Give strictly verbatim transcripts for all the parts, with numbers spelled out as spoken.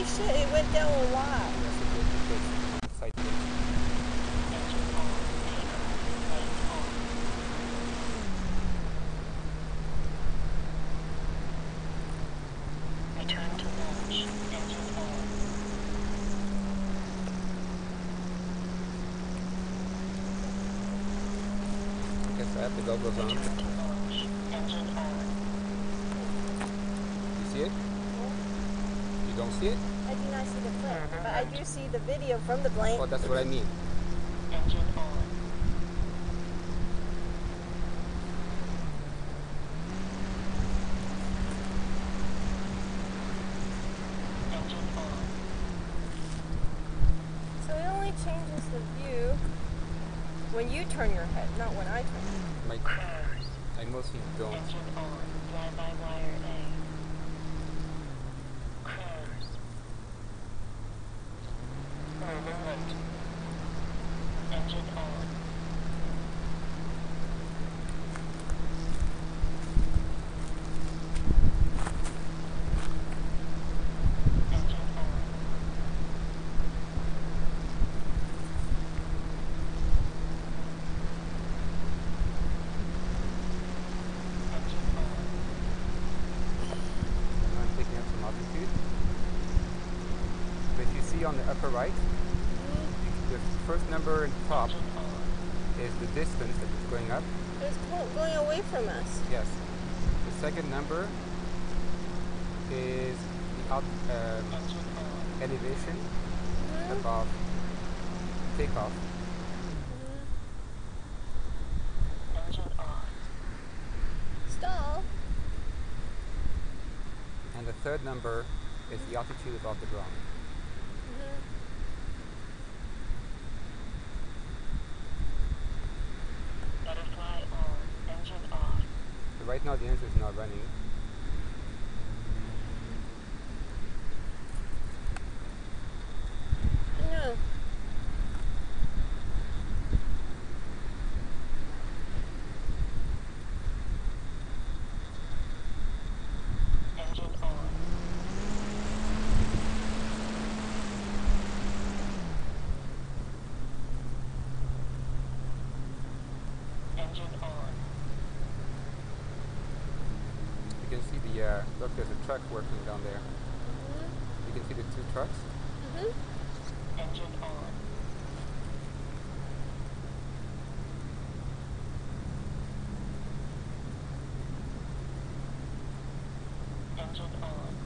shit, it went down a lot. Yes, it did, because sight did. Return to launch. Engine on. Guess I have the goggles on. Return to launch. Engine on. You see it? You don't see it? I do not see the flip, but I do see the video from the plane. Well, that's what I mean. Engine on. Engine on. So it only changes the view when you turn your head, not when I turn. My, Cruise. I mostly don't. Engine on. Fly-by-wire A. Cruise. Movement. Engine on. Engine on. Engine on. I'm picking up some altitude. But you see on the upper right, the first number in the top Engine on. is the distance that it's going up. It's go- going away from us. Yes. The second number is the out, um, Engine on. elevation Mhm. above takeoff. Mhm. Engine on. Stall. And the third number is the altitude above the ground. Mhm. Butterfly on. Engine off. So right now the engine is not running. No. Engine on. Engine on. You can see the, uh, look, there's a truck working down there. Mhm. You can see the two trucks. Mhm. Engine on. Engine on.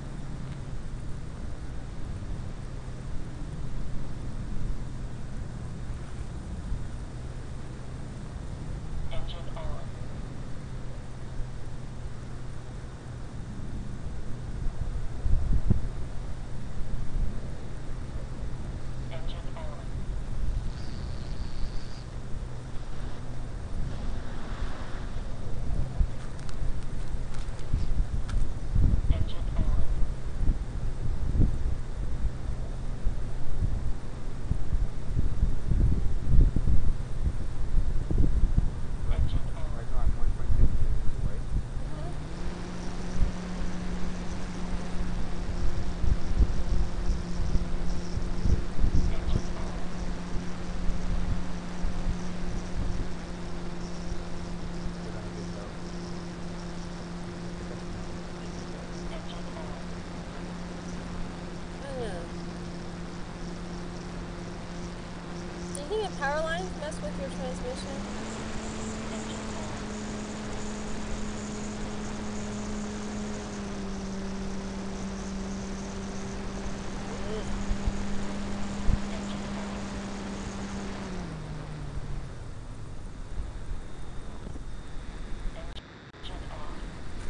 Engine on. Engine on. Engine on. Engine on. Right now I'm one point two kilometers away. Mhm. Engine on. We're gonna get low. Engine on. I don't know. Do you think the power lines mess with your transmission? Engine on. Engine on. Engine off.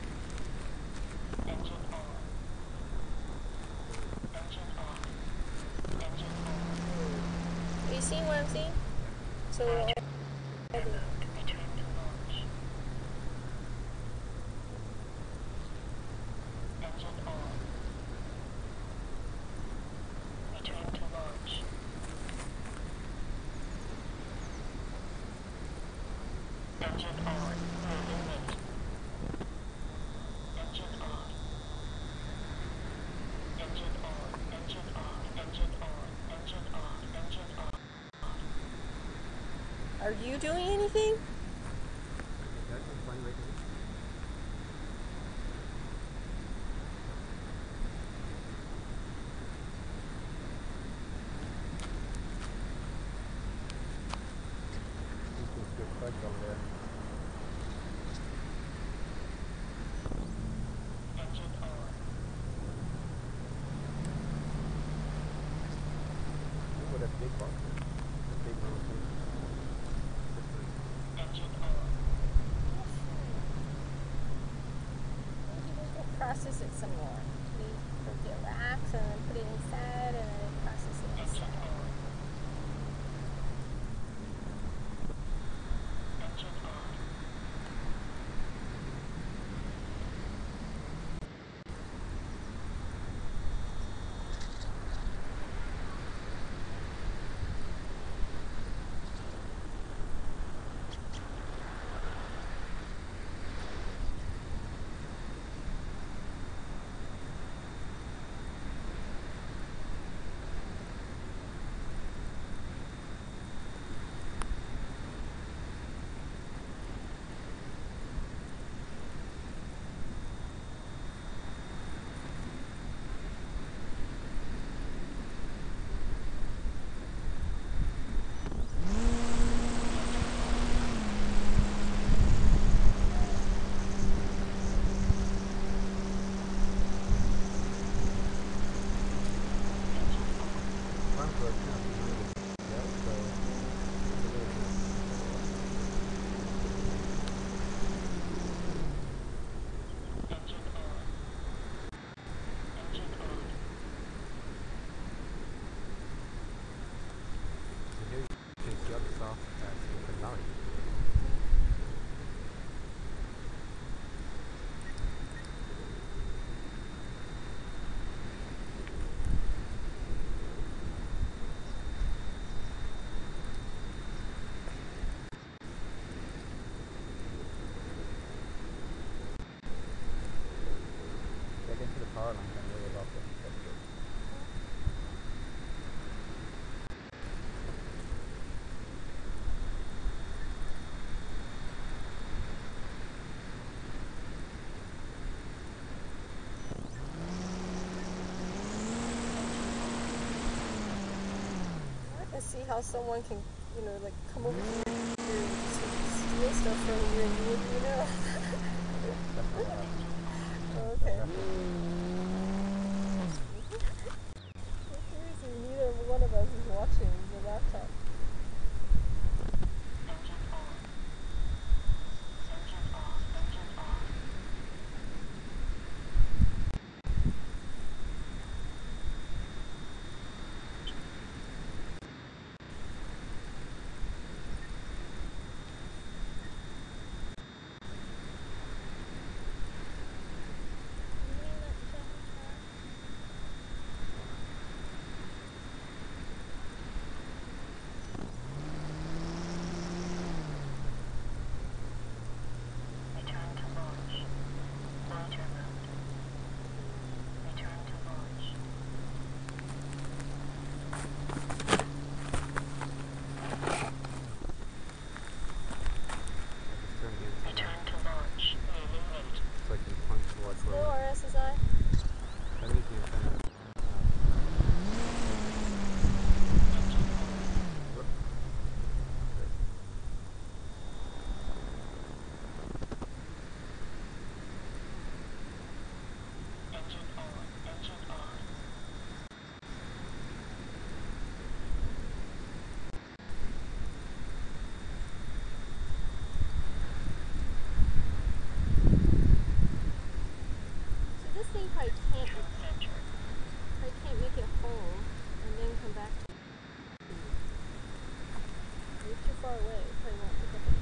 Engine on. Engine off. Engine on. Are you seeing what I'm seeing? So we're all Payload. Return to launch. Engine on. Return to launch. Engine on. Movement. Engine off. Engine on. Engine Are you doing anything? That's flying right now. Good fudge over there. Engine on. What a big box. A big mountain. Engine on. Maybe they can process it some more. Maybe go get racks and then put it inside and then process it Engine inside. on. Engine on. Power lines and way above them. That's good. I can see how someone can, you know, like come over here and steal stuff from you and you wouldn't even know. That's not what happened. Oh, okay. That's after. Seriously, neither one of us is watching the laptop. Engine on. Engine off. Engine off. Return to launch. Loiter mode. Return to launch. Just turn again. Return to launch. Eliminate. So I can point towards Hello, where. R S A. That is the antenna. Engine on. Engine on. So this thing probably can't, Trim center. probably can't make it home and then come back to You're too far away. It probably won't pick up anything.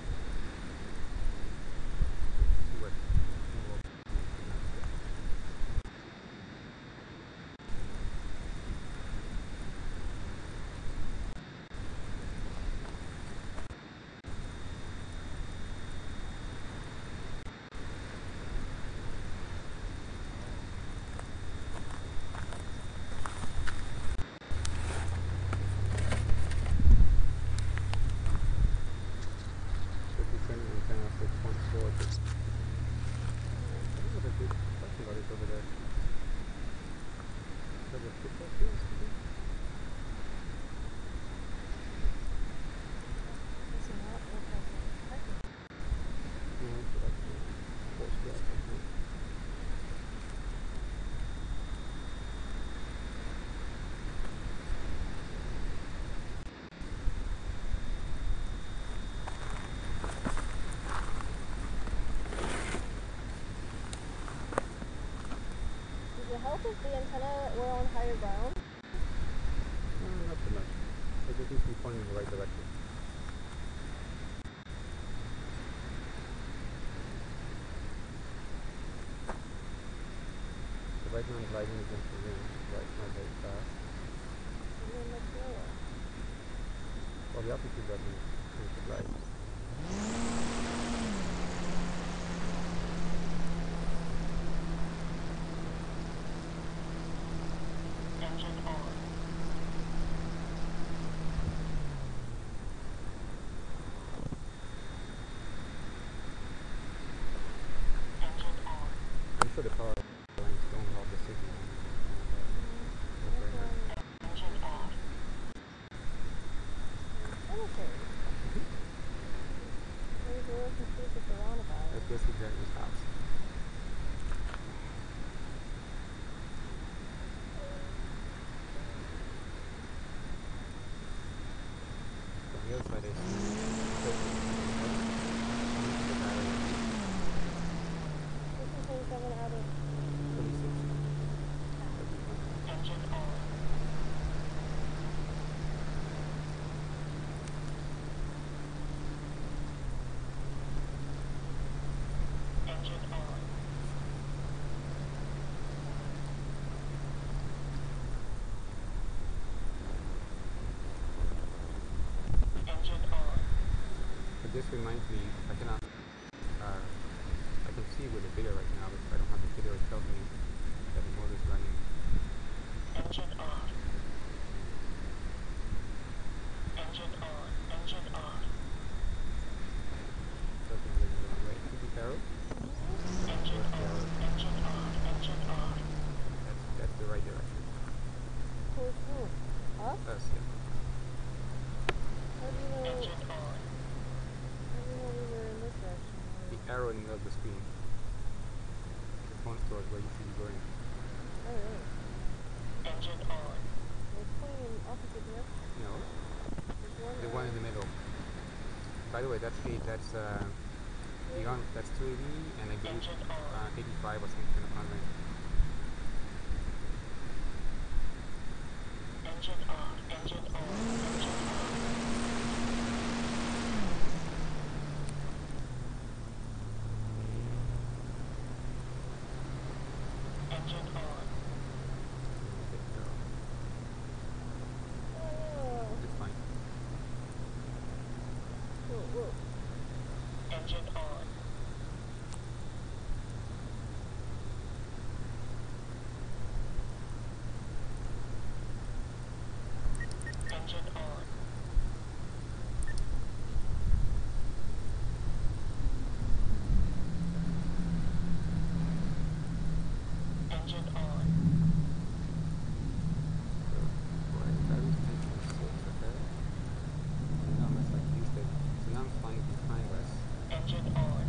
What? a pixhawk here or something? Does not look like a parking. No, it's like a force grab or something. Does it help if the antenna were on higher ground? No, not so much. It just needs to be pointing in the right direction. So right now I'm gliding against the wind, so it's not very fast. It's really much lower. Well, the altitude doesn't change the glide. Engine on. Engine on. I'm sure the power lines don't have the signal. That's very nice. Engine off. Commentaries. I was a little confused with the roundabout. Let's go see Jeremy's house. So on the other side is the battery This is twenty-seven out of twenty-six. Engine on. Engine on. Engine on. But this reminds me, I cannot, uh, I can see with the video right now, but if I don't have the video, it tells me that the motor is running. Engine off. Engine on. Engine off. Tells me I'm going the wrong way. Could be arrow? Engine Where's the on. arrow? Engine off. Engine off. That's, that's the right direction. towards who? Us? Us, yeah. How do you know? Engine on. How do you know we were in this direction? The arrow in the middle of the screen. It points towards where you should be going. Oh, really? Engine on. It's pointing in opposite direction. No, There's one. the one in the middle. By the way, that's eight. That's uh, beyond. That's two eighty, and I believe Engine on. uh, eighty-five or something on range. Engine off. Engine on. Engine off. Engine on. Okay, so Oh, it's fine. whoa, whoa. Engine on. Engine on. Engine on. So, boy, that was ten point six, okay. And now unless I used it. So now I'm flying behind us. Engine on.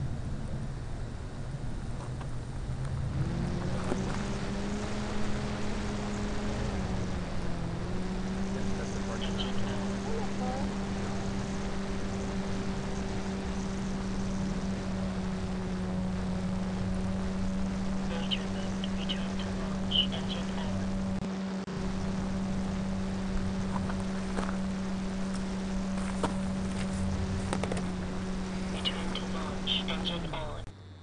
Yes, that's the part. Engine on. I'm not far. Motor mode. Return to launch. Engine on. Return to launch. Engine on.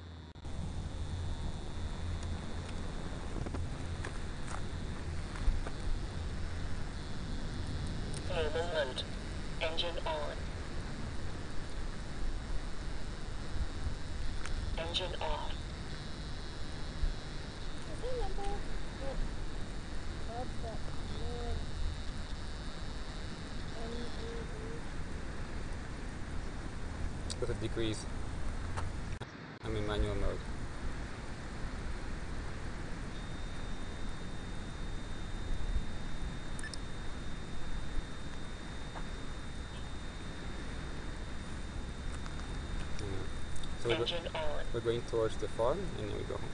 Normal mode. Engine on. Engine off. Is there a number? Yep. That's that mid. M E With a degrees. I'm in manual mode. E. So we're, go Engine on. we're going towards the farm, and then we go home.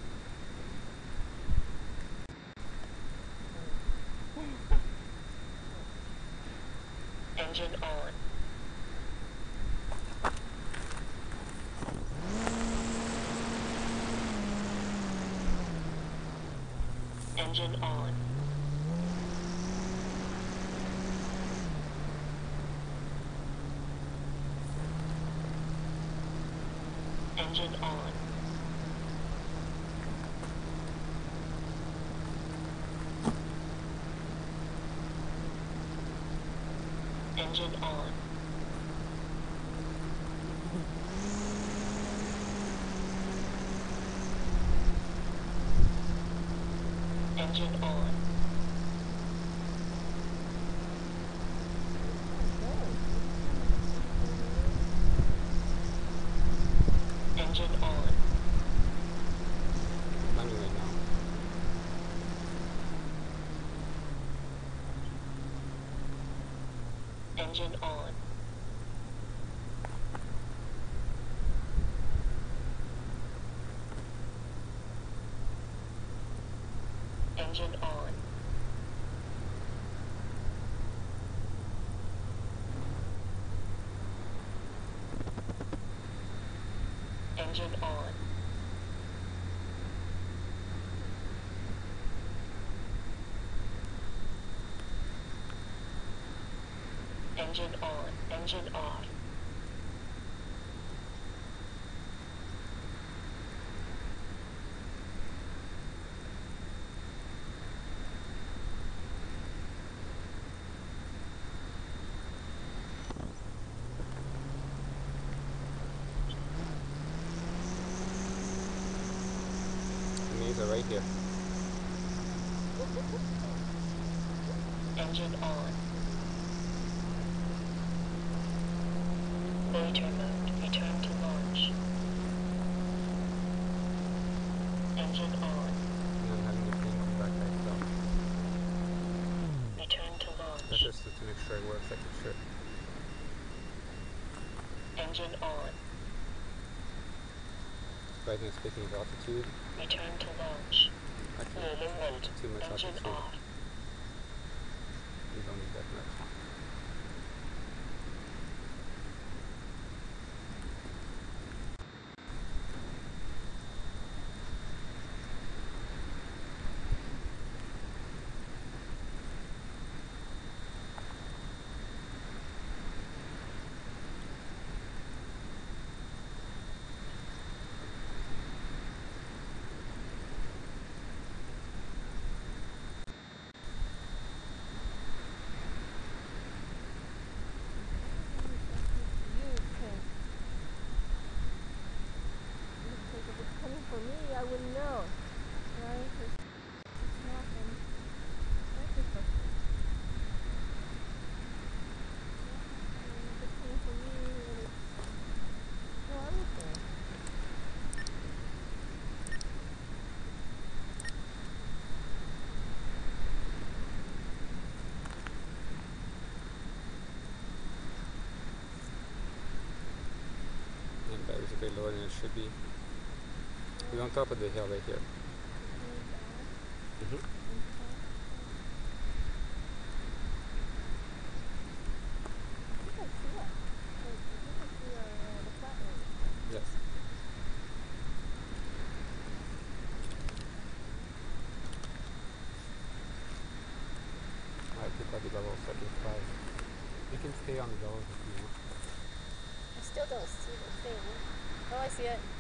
Engine on. Engine on. Engine on. Engine on. Engine on. Engine on. Landing right now. Engine on. Engine on. Engine on. Engine on. Engine off. The maze are right here. Engine on. Loiter mode. Return to launch. Engine on. And I'm having the plane come back by itself. Return to That's launch. just to make sure it works like it should. Engine on. Right now, speaking of altitude, Return to launch. actually, Normal mode. too much Engine altitude. off. We don't need that much. For me, I wouldn't know, right? It's, it's not um, practical. If it's coming for me, and it's no everything. And battery's a bit lower than it should be. We're on top of the hill right here. Mm-hmm. Yes. I took out the double second five. You can stay on the double if you want. I still don't see the thing. Oh, I see it.